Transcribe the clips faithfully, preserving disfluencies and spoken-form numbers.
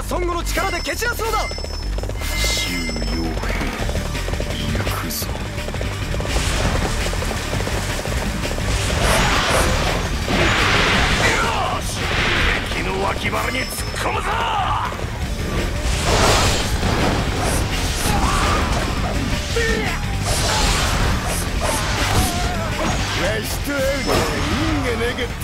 孫悟の力で蹴散らすのだ。 周洋平行くぞ。よし、敵の脇腹に突っ込むぞ。わしと会うには運がなかった。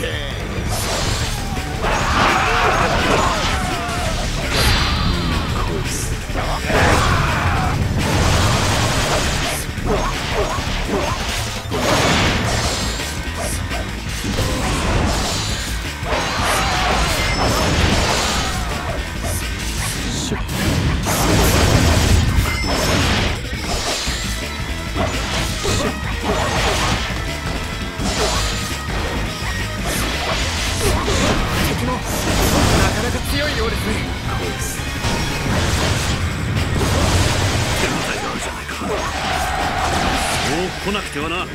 敵もなかなか強いようですね。 もう来なくてはな。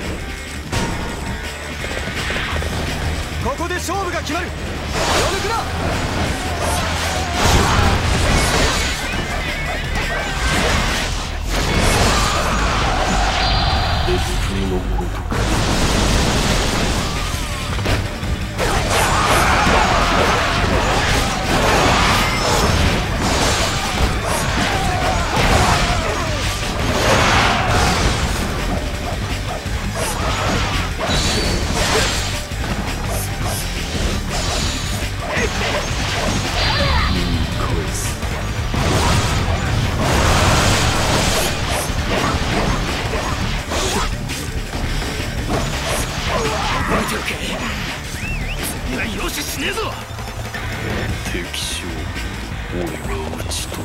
ここで勝負が決まる。気を抜くな。 敵のごとく。 よし、死ねえぞ。 敵将、俺が討ち取った。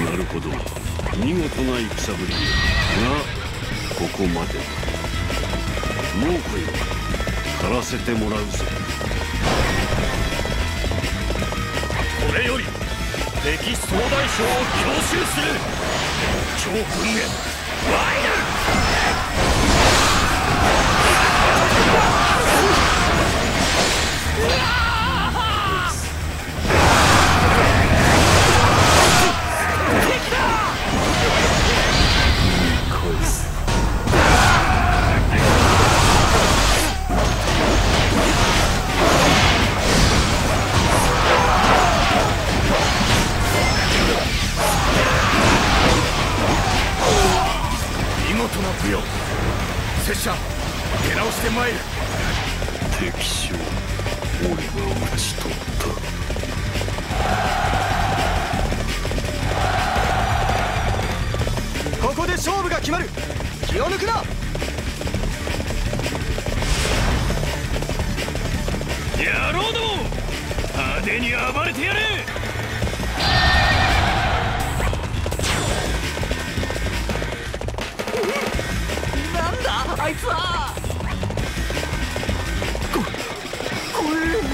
なるほど、見事な戦ぶりがここまでだ。もう来い、狩らせてもらうぞ。これより敵総大将を強襲する。超訓練ワイル拙者出直してまいる。敵将、俺が討ち取った。 ここで勝負が決まる。気を抜くな。 野郎ども、派手に暴れてやれ。 なんだあいつは。ここれ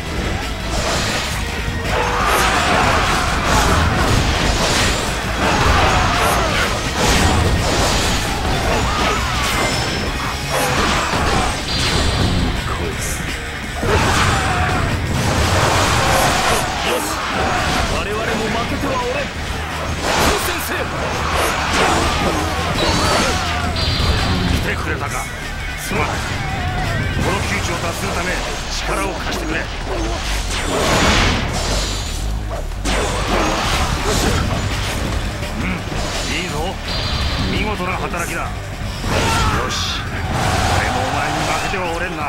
くれたか。すまん。この窮地を脱するため力を貸してくれ。うん、いいぞ。見事な働きだ。よし、俺もお前に負けてはおれんな。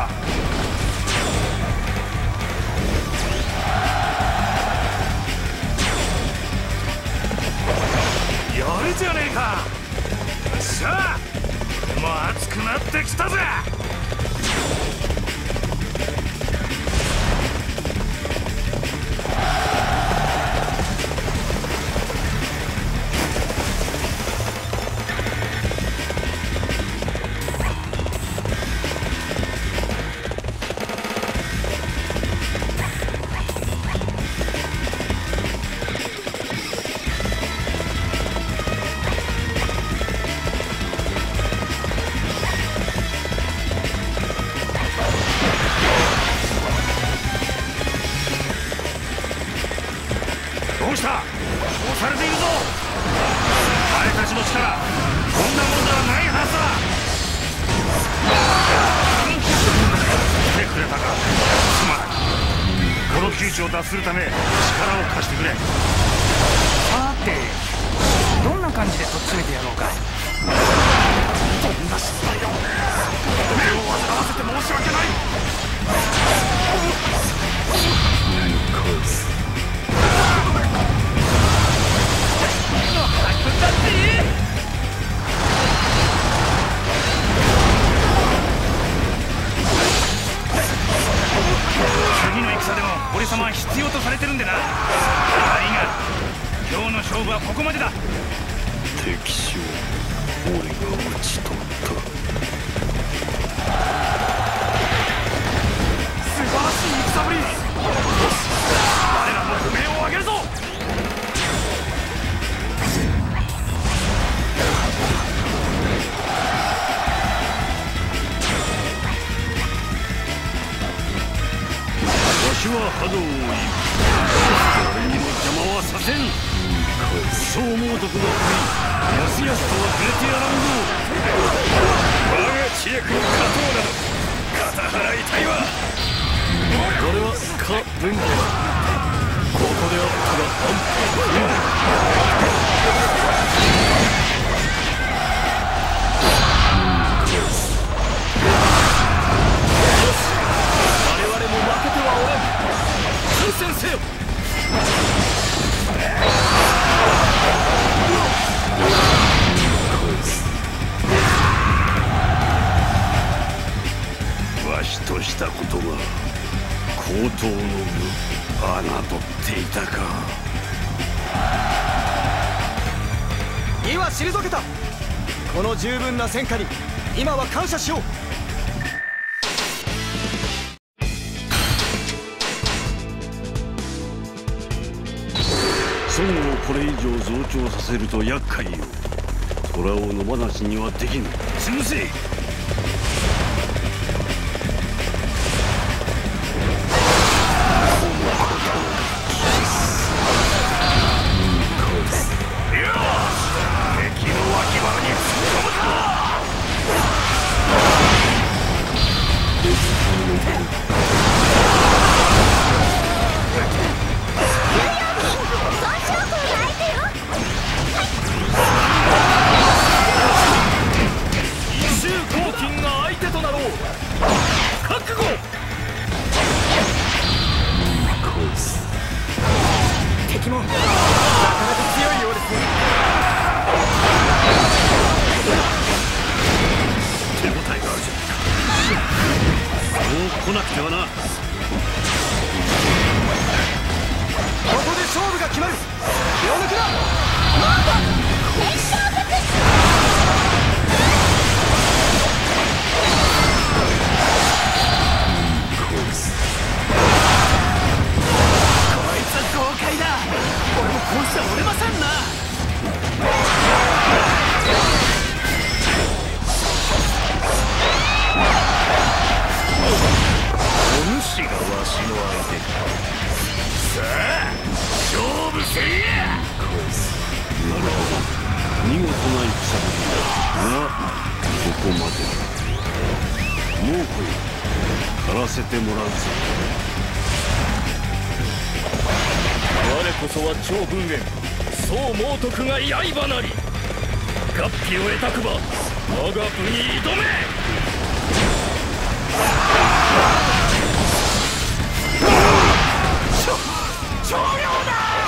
やるじゃねえか。よっしゃ、もう熱くなってきたぜ。 窮地を脱するため力を貸してくれ。 さてどんな感じでとっちめてやろうか。 どんな失敗だ。目を煩わせて申し訳ない。次の戦でも俺様は必要とされてるんでな。いいが今日の勝負はここまでだ。 敵将俺が討ち取った。 素晴らしい戦ぶり。我らも不明を上げるぞ。 わしは波動を追い、誰にも邪魔はさせん。そう猛毒の首、やすやすとは触れてやらんぞ。 我が知略を勝とうなど肩払いたいわ。 これはか文化、ここであったが安我々も負けてはおらん。参戦せよ。わしとしたことが高等の部侮っていたか。 義は退けた。この十分な戦果に今は感謝しよう。 孫をこれ以上増長させると厄介よ。虎を野放しにはできぬ。潰せ。 敵もなかなか強いようですね。 手応えがあるじゃないか。そう来なくてはな。 ここで勝負が決まる。手を抜くな。 こうしたら折れませんな。お主がわしの相手か。さあ勝負せいや。 なるほど、見事な戦ぶりだがここまでだ。もう来い、狩らせてもらうぞ。 我こそは超文元宋猛徳が刃なり。合皮を得たくば我が部に挑め。長領だ。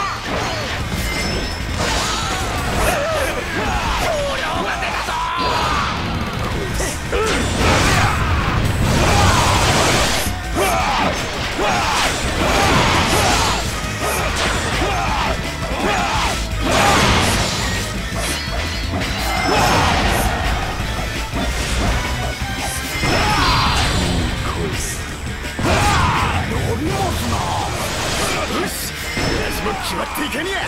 長領が出たぞ。決まっていけにゃ。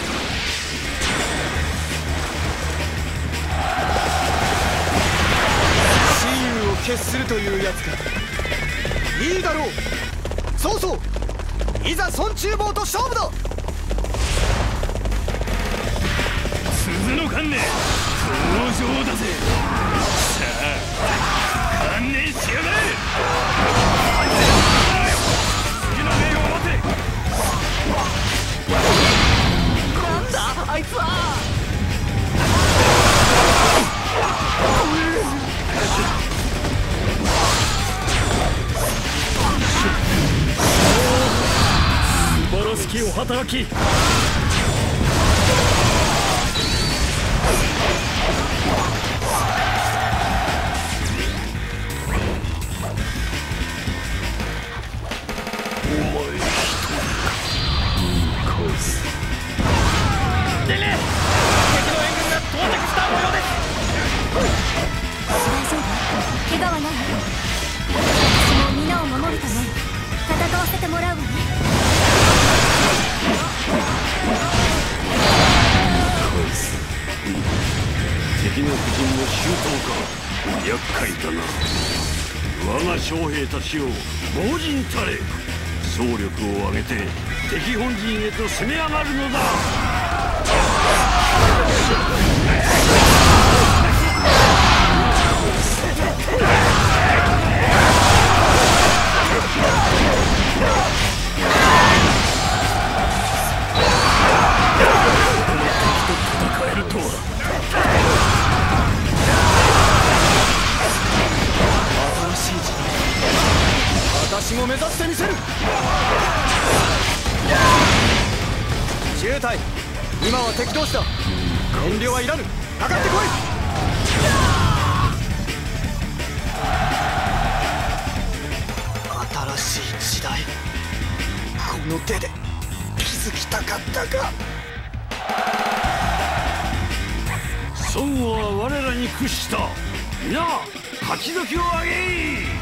親友を決するというやつか。いいだろう。そうそう、いざ孫厨房と勝負だ。 鈴の観念登場だぜ。さあ観念しやがれ。次の命を待て。 き。でね、敵の援軍が到着した模様です。 大丈夫？怪我はない？私も皆を守るため戦わせてもらうわね。 敵の布陣も周到か。厄介だな。我が将兵たちを猛陣たれ。総力を挙げて敵本陣へと攻め上がるのだ。 私も目指してみせる。中隊、今は敵同士だ。遠慮はいらぬ。かかってこい。新しい時代、この手で気づきたかったか。 孫は我らに屈した。皆勝ち時をあげい。